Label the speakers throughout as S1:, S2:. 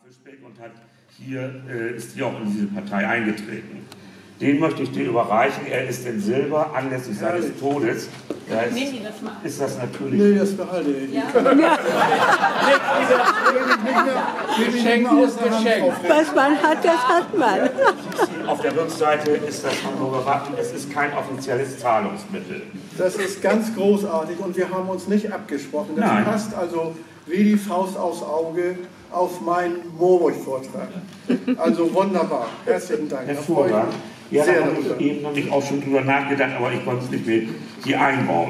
S1: Fischbeck und ist hier auch in diese Partei eingetreten. Den möchte ich dir überreichen. Er ist in Silber anlässlich seines Todes. Ist das natürlich.
S2: Nee, das behalte ich. Ja.
S3: Geschenk ist Geschenk.
S4: Was man hat, das hat man.
S1: Auf der Rückseite ist das Hamburger Wappen. Es ist kein offizielles Zahlungsmittel.
S2: Das ist ganz großartig und wir haben uns nicht abgesprochen. Das
S1: Nein.
S2: passt also wie die Faust aufs Auge auf meinen Moorburg-Vortrag. Also wunderbar. Herzlichen Dank.
S1: Hervorragend. Ja, da habe ich eben nämlich auch schon drüber nachgedacht, aber ich konnte es nicht mehr hier einbauen.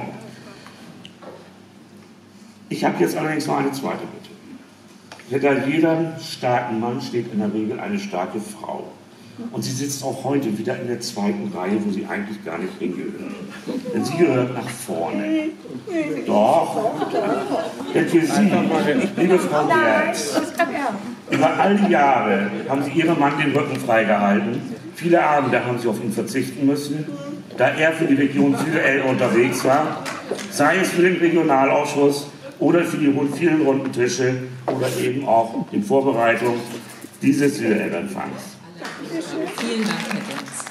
S1: Ich habe jetzt allerdings noch eine zweite Bitte. Hinter jedem starken Mann steht in der Regel eine starke Frau. Und sie sitzt auch heute wieder in der zweiten Reihe, wo sie eigentlich gar nicht hingehört. Denn sie gehört nach vorne. Doch. Denn für Sie, liebe Frau Gerz, über all die Jahre haben Sie Ihrem Mann den Rücken freigehalten. Viele Abende haben Sie auf ihn verzichten müssen, da er für die Region Südelelbe unterwegs war, sei es für den Regionalausschuss oder für die vielen runden Tische oder eben auch in Vorbereitung dieses Südelelbe-Empfangs.
S5: Vielen Dank, Herr Gerz.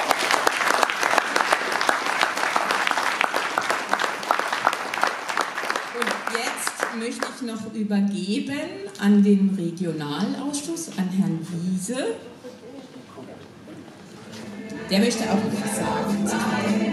S5: Und jetzt möchte ich noch übergeben an den Regionalausschuss, an Herrn Wiese. Der möchte auch etwas sagen.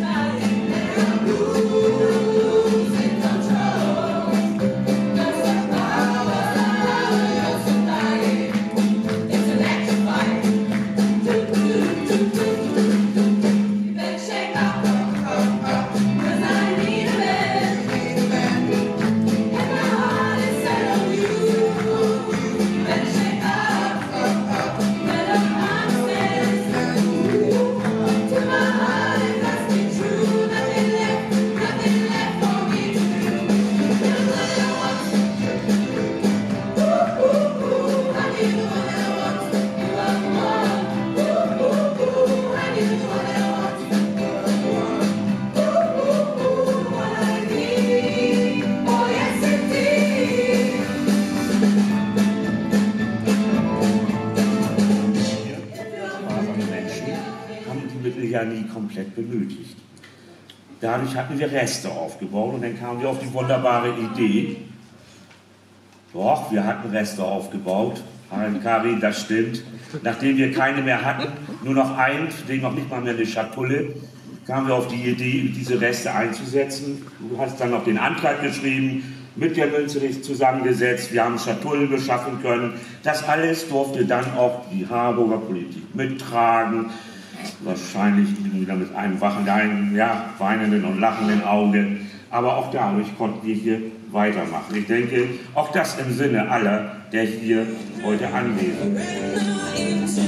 S1: Nie komplett benötigt. Dadurch hatten wir Reste aufgebaut und dann kamen wir auf die wunderbare Idee, doch, wir hatten Reste aufgebaut, Karin, das stimmt, nachdem wir keine mehr hatten, nur noch einen, den noch nicht mal mehr eine Schatulle, kamen wir auf die Idee, diese Reste einzusetzen. Du hast dann noch den Antrag geschrieben, mit der Münze zusammengesetzt, wir haben Schatullen beschaffen können. Das alles durfte dann auch die Harburger Politik mittragen. Wahrscheinlich wieder mit einem weinenden und lachenden Auge. Aber auch dadurch konnten wir hier weitermachen. Ich denke, auch das im Sinne aller, der hier heute anwesend sind.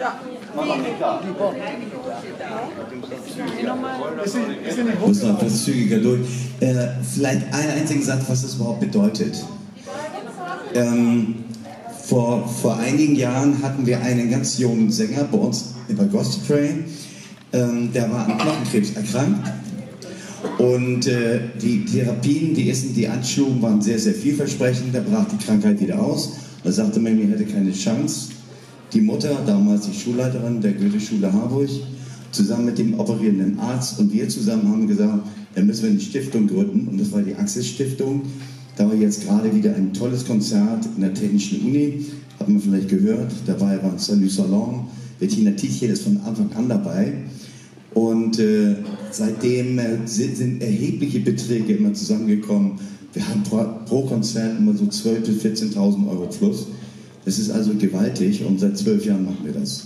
S6: Ich muss noch etwas zügiger durch. Vielleicht einen einzigen Satz, was das überhaupt bedeutet. Vor einigen Jahren hatten wir einen ganz jungen Sänger bei uns bei Gospel Train, der war an Knochenkrebs erkrankt. Und die Therapien, die anschlugen, waren sehr, sehr vielversprechend. Da brach die Krankheit wieder aus. Da sagte man, er hätte keine Chance. Die Mutter, damals die Schulleiterin der Goethe-Schule Harburg, zusammen mit dem operierenden Arzt und wir zusammen haben gesagt, da müssen wir eine Stiftung gründen. Und das war die Axis-Stiftung. Da war jetzt gerade wieder ein tolles Konzert in der Technischen Uni. Hat man vielleicht gehört. Dabei war Salut Salon. Bettina Tietjen ist von Anfang an dabei. Und seitdem sind erhebliche Beträge immer zusammengekommen. Wir haben pro Konzert immer so 12.000 bis 14.000 Euro plus. Das ist also gewaltig und seit 12 Jahren machen wir das.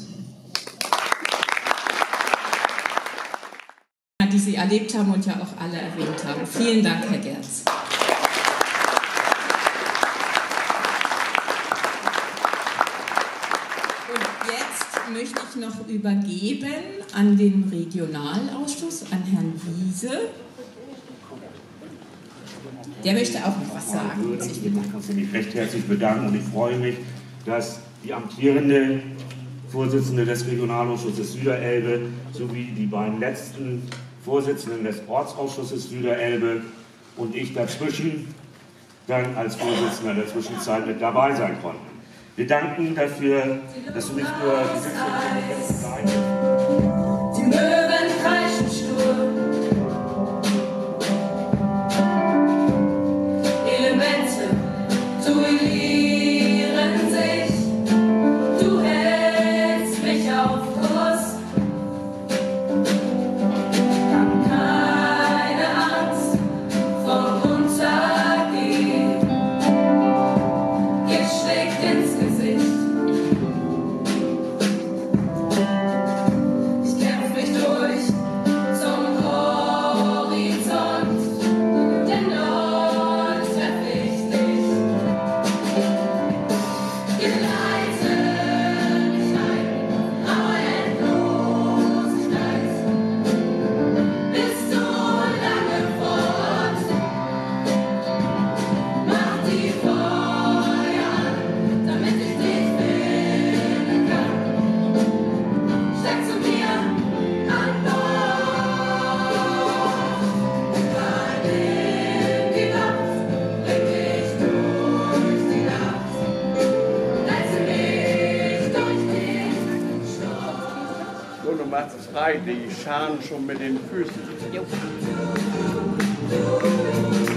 S5: Die Sie erlebt haben und ja auch alle erwähnt haben. Vielen Dank, Herr Gerz. Und jetzt möchte ich noch übergeben an den Regionalausschuss, an Herrn Wiese. Der möchte auch noch was sagen.
S1: Ich kann mich recht herzlich bedanken und ich freue mich, dass die amtierende Vorsitzende des Regionalausschusses Süderelbe sowie die beiden letzten Vorsitzenden des Ortsausschusses Süderelbe und ich dazwischen dann als Vorsitzender der Zwischenzeit mit dabei sein konnten. Wir danken dafür, dass du nicht nur die Sitzung begleitest.
S7: Die Möwen kreischen stur. Elemente duellieren sich. Du hältst mich auf Kurs. Hab keine Angst vor Untergehen. Gift schlägt ins Gesicht. Ich kämpf mich durch zum Horizont, denn dort treff ich dich. Geleite mich ein, aber Endlosigkeit. Bist du lange fort? Mach die Feuer an, damit ich dich finden kann. Steig zu mir an Bord. Übernimm die Wacht, bring mich durch die Nacht. Leite mich durch den Sturm.
S3: So, du machst es frei, die scharen schon mit den Füßen.
S7: Du